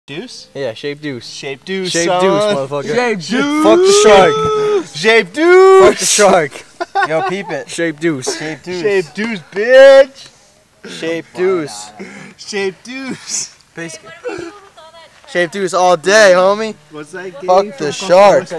Deuce? Yeah, Shape Deuce. Shape Deuce, Shape son. Deuce, motherfucker. Shape Deuce. Fuck the shark. Shape Deuce. Fuck the shark. Yo, peep it. Shape Deuce. Shape Deuce. Shape Deuce, bitch. Shape Deuce. Shape Deuce. Basically. Shape Deuce all day, homie. What's that game? Fuck the shark.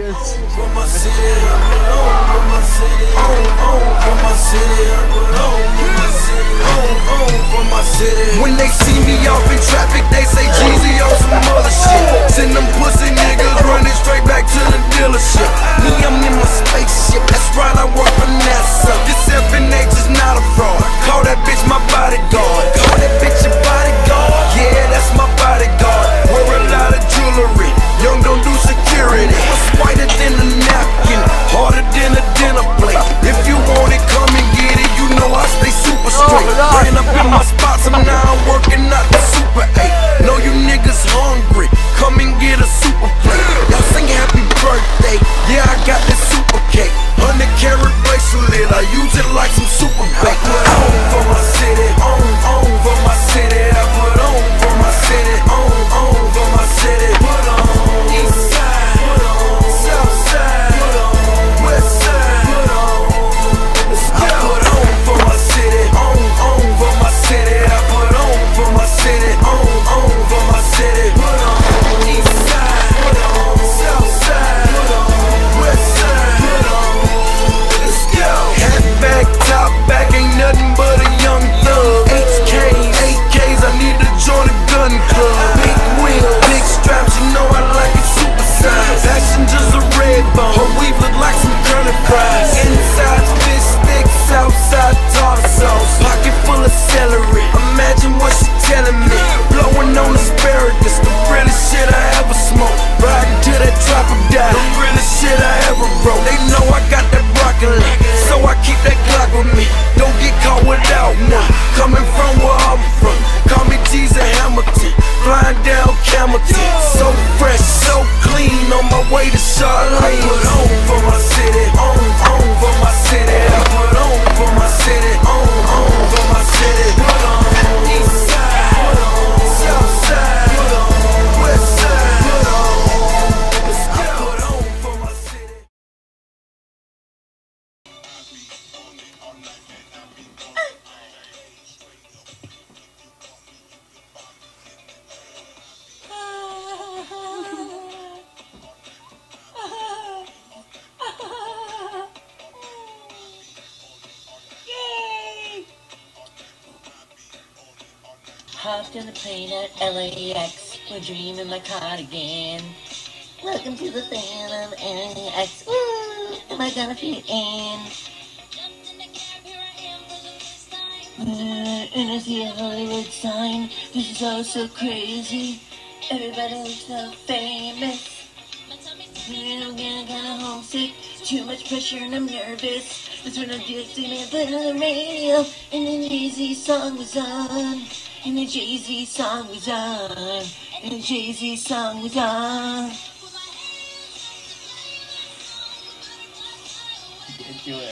When they see me off in traffic, they say Jeezy on some other shit. Send them pussy niggas running straight back to the dealership. Me, I'm in my spaceship, that's right, I work for NASA. This FNH is not a fraud. Call that bitch my bodyguard. Call that bitch your bodyguard. Yeah, that's my bodyguard. Wear a lot of jewelry. Young don't do security. What's whiter than a napkin, harder than a dinner plate. If you want it, come and get it. You know I stay super straight. Ran up in my spots, and now I'm working out the Super 8. Know you niggas hungry, come and get a super plate. Y'all sing happy birthday, yeah I got this super cake. 100-carat bracelet, I use it like some super bait. Put on for my city, on for my city. I put on for my city, on for my city. Put on east side, put on south side, put on west side, put on. I put on for my city, on for my city. I put on for my city, on for my city. Put on east side, put on south side, put on west side, put on. Let's go. Hat back, top back, ain't nothing but a young thug. HKs, AKs, I need to join a gun club. Big wheels, big straps, you know I like it super size. Passengers a red bone, her weave look like some curly fries. Inside fish sticks, outside tartar sauce. Pocket full of celery, imagine what she telling me. Blowing on asparagus, the realest shit I ever smoked. Riding to that Trapodile, the realest shit I ever wrote. They know I got that broccoli, so I keep that Glock with me. Don't get caught without one. Coming from where I'm from, call me Teaser Hamilton. Flying down Camelton, so fresh, so clean, on my way to Charlotte. I put on for my city, on for my city. I put on for my city, on for my city. Put on east side, put on south side, put on west side, put on. I put on for my city. Hopped on the plane at LAX, we're dreaming my cardigan. Welcome to the Phantom LAX. Woo! Am I gonna fit in? And I see a Hollywood sign. This is all so crazy. Everybody looks so famous. I'm getting kinda homesick. Too much pressure and I'm nervous. That's when I just see me put on the radio. And then Jay-Z song was on. And the Jay-Z song was on. And the Jay-Z song was on.